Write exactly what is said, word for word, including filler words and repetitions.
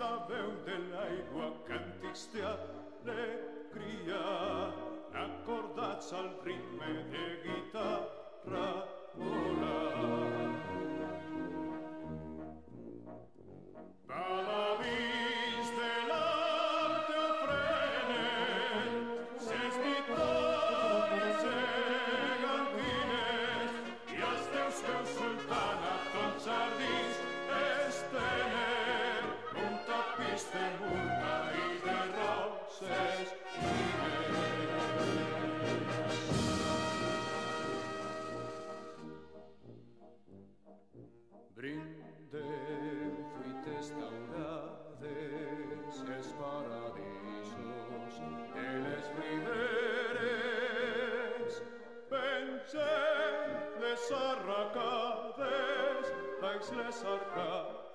la veu de l'aigua, càntics d'alegria, acordats al ritme de guitarra volant. Paladins de l'art ofrenen ses victòries gegantines i els teus peus sultana tots jardins estenen un tapís de murta i de roses fines. Brindem fruites daurades els paradisos de les riberes, pengem les arracades baix les arcades